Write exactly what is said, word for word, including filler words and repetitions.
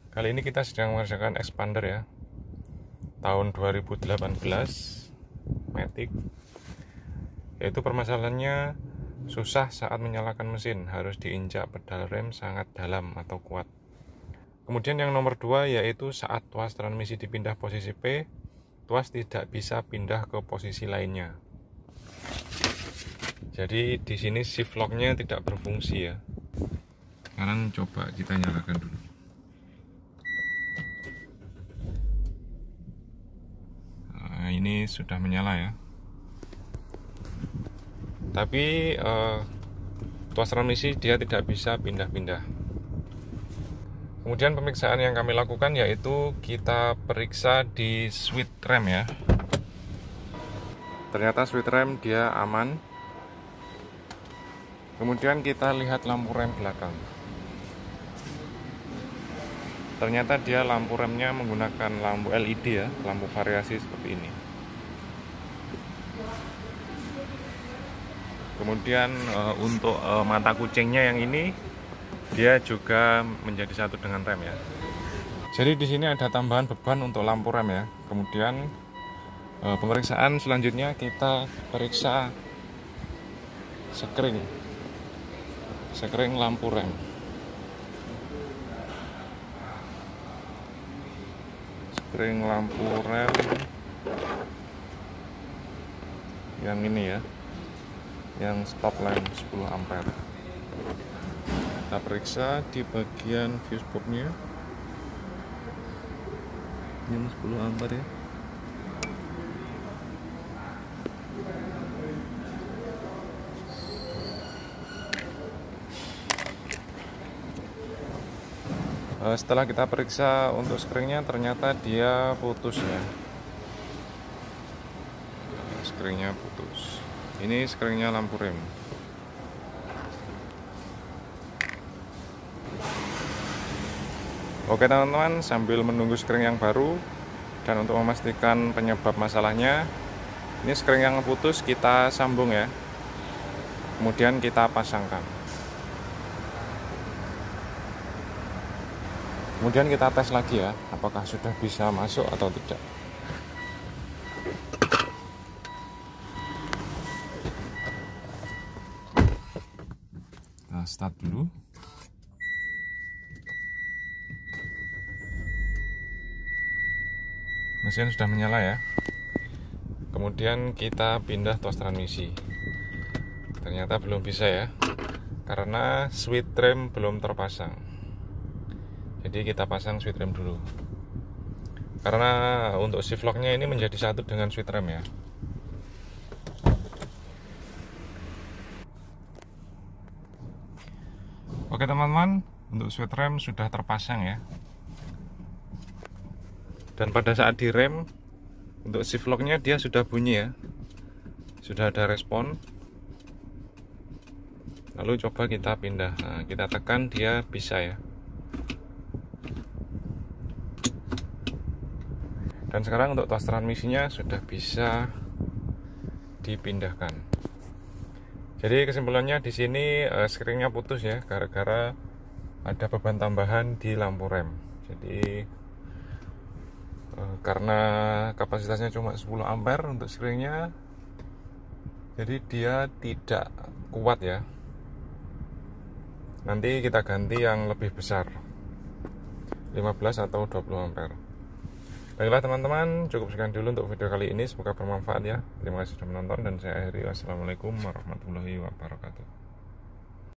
Kali ini kita sedang mengerjakan expander ya, tahun dua ribu delapan belas Matic. Yaitu permasalahannya susah saat menyalakan mesin, harus diinjak pedal rem sangat dalam atau kuat. Kemudian yang nomor dua yaitu saat tuas transmisi dipindah posisi P, tuas tidak bisa pindah ke posisi lainnya. Jadi di sini shift lock-nya tidak berfungsi ya. Sekarang coba kita nyalakan dulu. Nah, ini sudah menyala ya. Tapi eh, tuas transmisi dia tidak bisa pindah-pindah. Kemudian pemeriksaan yang kami lakukan yaitu kita periksa di switch rem ya. Ternyata switch rem dia aman. Kemudian kita lihat lampu rem belakang. Ternyata dia lampu remnya menggunakan lampu L E D ya, lampu variasi seperti ini. Kemudian e, untuk e, mata kucingnya yang ini dia juga menjadi satu dengan rem ya. Jadi di sini ada tambahan beban untuk lampu rem ya. Kemudian e, pemeriksaan selanjutnya kita periksa sekring, sekring lampu rem. Sekring lampu rem yang ini ya, yang stop lamp sepuluh ampere. Kita periksa di bagian fuse box-nya yang sepuluh ampere ya. Setelah kita periksa untuk skringnya, ternyata dia putus ya. Skringnya putus. Ini skringnya lampu rem. Oke teman-teman, sambil menunggu skring yang baru dan untuk memastikan penyebab masalahnya, ini skring yang putus kita sambung ya. Kemudian kita pasangkan. Kemudian kita tes lagi ya, apakah sudah bisa masuk atau tidak. Nah, start dulu. Mesin sudah menyala ya. Kemudian kita pindah tuas transmisi. Ternyata belum bisa ya, karena switch rem belum terpasang. Jadi kita pasang switch rem dulu. Karena untuk shift lock-nya ini menjadi satu dengan switch rem ya. Oke teman-teman, untuk switch rem sudah terpasang ya. Dan pada saat direm, untuk shift lock-nya dia sudah bunyi ya. Sudah ada respon. Lalu coba kita pindah. Nah, kita tekan dia bisa ya. Dan sekarang untuk tuas transmisinya sudah bisa dipindahkan. Jadi kesimpulannya di sini eh, skringnya putus ya, gara-gara ada beban tambahan di lampu rem. Jadi eh, karena kapasitasnya cuma sepuluh ampere untuk skringnya, jadi dia tidak kuat ya. Nanti kita ganti yang lebih besar, lima belas atau dua puluh ampere. Baiklah teman-teman, cukup sekian dulu untuk video kali ini. Semoga bermanfaat ya. Terima kasih sudah menonton dan saya akhiri. Wassalamualaikum warahmatullahi wabarakatuh.